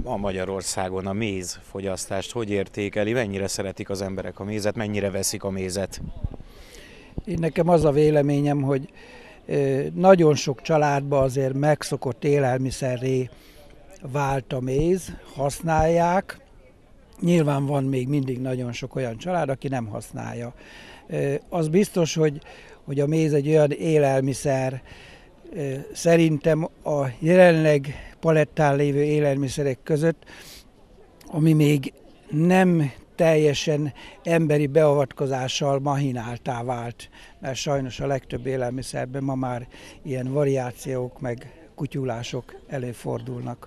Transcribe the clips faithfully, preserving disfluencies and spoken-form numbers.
Ma Magyarországon a mézfogyasztást hogy értékeli, mennyire szeretik az emberek a mézet, mennyire veszik a mézet? Én nekem az a véleményem, hogy nagyon sok családban azért megszokott élelmiszerré vált a méz, használják. Nyilván van még mindig nagyon sok olyan család, aki nem használja. Az biztos, hogy, hogy a méz egy olyan élelmiszer, szerintem a jelenleg palettán lévő élelmiszerek között, ami még nem teljesen emberi beavatkozással mahináltá vált, mert sajnos a legtöbb élelmiszerben ma már ilyen variációk meg kutyulások előfordulnak.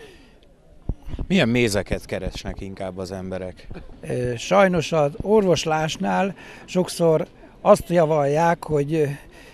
Milyen mézeket keresnek inkább az emberek? Sajnos az orvoslásnál sokszor azt javalják, hogy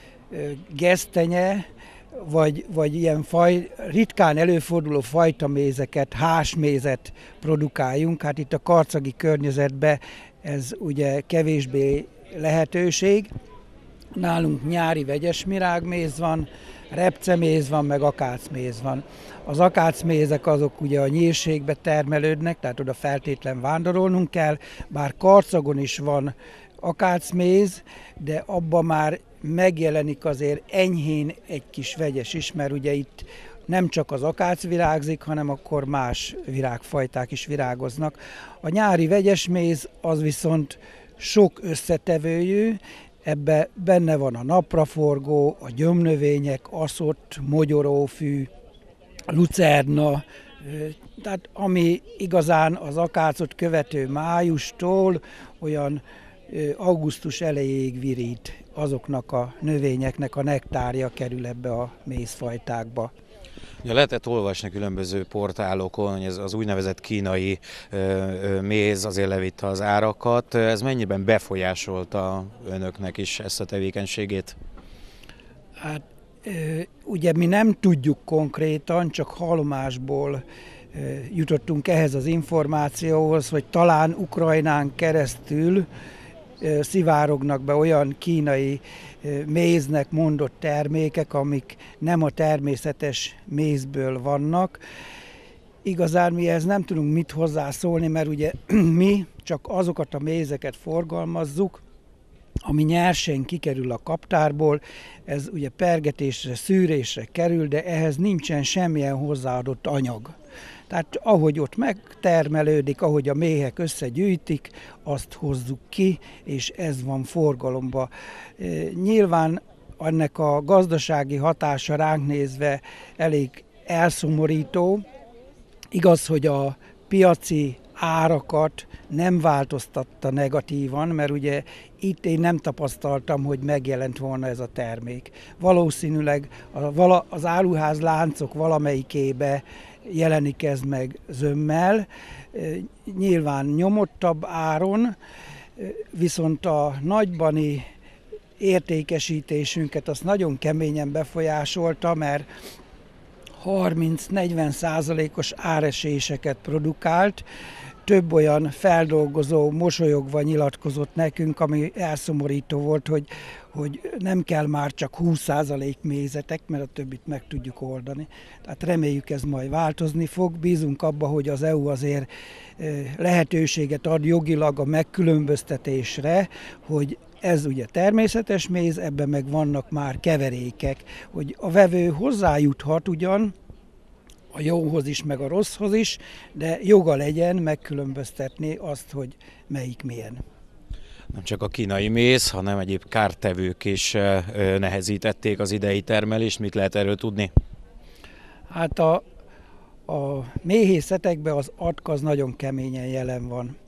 gesztenye, vagy, vagy ilyen faj, ritkán előforduló fajtamézeket, hásmézet produkáljunk. Hát itt a karcagi környezetben ez ugye kevésbé lehetőség. Nálunk nyári vegyes virágméz van, repceméz van, meg akácméz van. Az akácmézek azok ugye a nyírségbe termelődnek, tehát oda feltétlen vándorolnunk kell, bár Karcagon is van akácméz, de abban már megjelenik azért enyhén egy kis vegyes is, mert ugye itt nem csak az akác virágzik, hanem akkor más virágfajták is virágoznak. A nyári vegyesméz az viszont sok összetevőjű, ebbe benne van a napraforgó, a gyomnövények, aszott, mogyorófű, lucerna, tehát ami igazán az akácot követő májustól olyan augusztus elejéig virít, azoknak a növényeknek a nektárja kerül ebbe a mézfajtákba. Ja, lehetett olvasni különböző portálokon, hogy ez az úgynevezett kínai ö, ö, méz azért levitte az árakat. Ez mennyiben befolyásolta önöknek is ezt a tevékenységét? Hát ugye mi nem tudjuk konkrétan, csak hallomásból jutottunk ehhez az információhoz, hogy talán Ukrajnán keresztül szivárognak be olyan kínai méznek mondott termékek, amik nem a természetes mézből vannak. Igazán mi ehhez nem tudunk mit hozzászólni, mert ugye mi csak azokat a mézeket forgalmazzuk, ami nyersen kikerül a kaptárból, ez ugye pergetésre, szűrésre kerül, de ehhez nincsen semmilyen hozzáadott anyag. Tehát ahogy ott megtermelődik, ahogy a méhek összegyűjtik, azt hozzuk ki, és ez van forgalomba. Nyilván ennek a gazdasági hatása ránk nézve elég elszomorító. Igaz, hogy a piaci árakat nem változtatta negatívan, mert ugye itt én nem tapasztaltam, hogy megjelent volna ez a termék. Valószínűleg az áruház láncok valamelyikébe jelenik ez meg zömmel, nyilván nyomottabb áron, viszont a nagybani értékesítésünket azt nagyon keményen befolyásolta, mert harminc-negyven százalékos áreséseket produkált, több olyan feldolgozó mosolyogva nyilatkozott nekünk, ami elszomorító volt, hogy, hogy nem kell már csak húsz százalék mézetek, mert a többit meg tudjuk oldani. Tehát reméljük, ez majd változni fog. Bízunk abba, hogy az é u azért lehetőséget ad jogilag a megkülönböztetésre, hogy ez ugye természetes méz, ebben meg vannak már keverékek, hogy a vevő hozzájuthat ugyan a jóhoz is, meg a rosszhoz is, de joga legyen megkülönböztetni azt, hogy melyik milyen. Nem csak a kínai méz, hanem egyéb kártevők is nehezítették az idei termelést. Mit lehet erről tudni? Hát a, a méhészetekben az atka az nagyon keményen jelen van.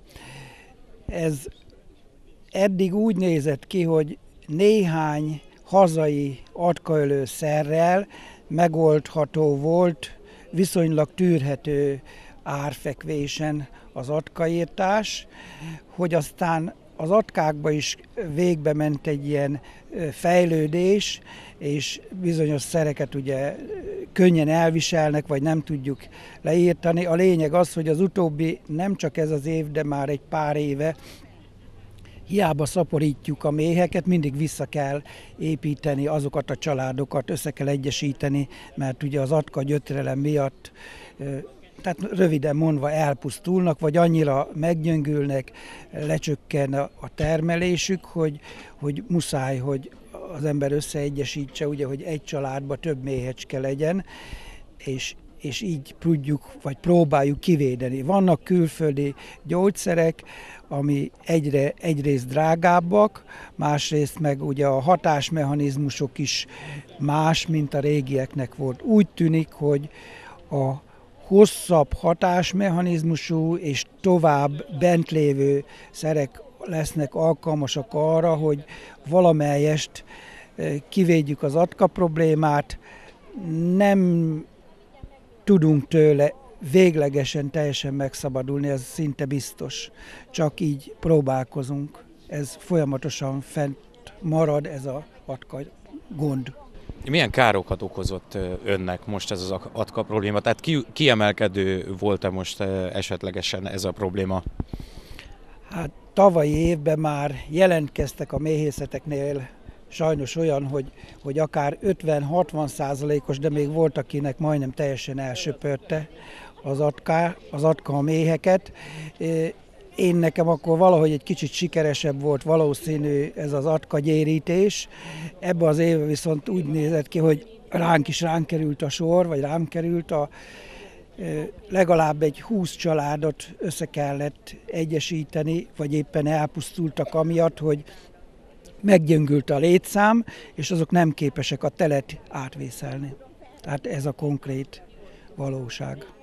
Ez eddig úgy nézett ki, hogy néhány hazai atkaölő szerrel megoldható volt, viszonylag tűrhető árfekvésen az atkaírtás, hogy aztán az atkákba is végbe ment egy ilyen fejlődés, és bizonyos szereket ugye könnyen elviselnek, vagy nem tudjuk leírtani. A lényeg az, hogy az utóbbi nem csak ez az év, de már egy pár éve hiába szaporítjuk a méheket, mindig vissza kell építeni azokat a családokat, össze kell egyesíteni, mert ugye az atka gyötrelem miatt tehát röviden mondva elpusztulnak, vagy annyira meggyöngülnek, lecsökken a termelésük, hogy, hogy muszáj, hogy az ember összeegyesítse, ugye, hogy egy családban több méhecske legyen, és, és így tudjuk, vagy próbáljuk kivédeni. Vannak külföldi gyógyszerek, ami egyre, egyrészt drágábbak, másrészt meg ugye a hatásmechanizmusok is más, mint a régieknek volt. Úgy tűnik, hogy a hosszabb hatásmechanizmusú és tovább bent lévő szerek lesznek alkalmasak arra, hogy valamelyest kivédjük az atka problémát, nem tudunk tőle véglegesen teljesen megszabadulni, ez szinte biztos. Csak így próbálkozunk. Ez folyamatosan fent marad, ez az atka gond. Milyen károkat okozott önnek most ez az atka probléma? Tehát ki, kiemelkedő volt-e most esetlegesen ez a probléma? Hát tavalyi évben már jelentkeztek a méhészeteknél sajnos olyan, hogy, hogy akár ötven-hatvan százalékos, de még volt, akinek majdnem teljesen elsöpörte az atka, az atka a méheket. Én nekem akkor valahogy egy kicsit sikeresebb volt valószínű ez az atkagyérítés. Ebben az évben viszont úgy nézett ki, hogy ránk is ránk került a sor, vagy rám került a legalább egy húsz családot össze kellett egyesíteni, vagy éppen elpusztultak amiatt, hogy meggyöngült a létszám, és azok nem képesek a telet átvészelni. Tehát ez a konkrét valóság.